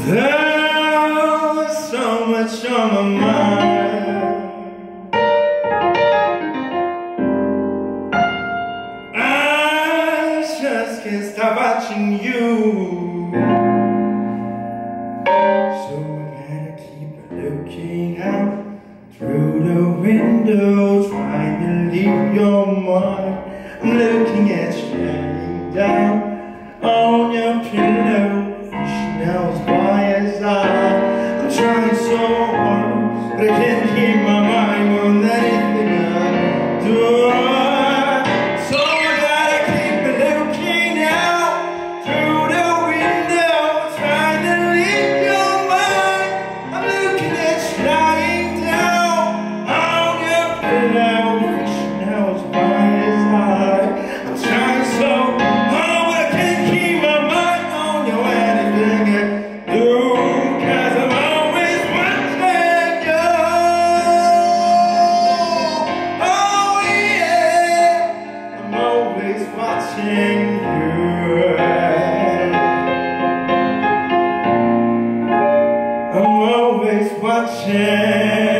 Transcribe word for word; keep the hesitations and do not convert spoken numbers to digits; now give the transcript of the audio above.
There's so much on my mind. I just can't stop watching you. So I gotta keep looking out through the window, trying to leave your mind. I'm looking at you laying down on your pillow. Now as by as I, I'm trying so hard, but I can't keep my mind on anything I do. So I gotta keep looking out through the window, trying to leave your mind. I'm looking at you lying down on your pillow. Now as by as I, I'm trying so hard, but I can't keep my mind on your anything. Watching you, I'm always watching.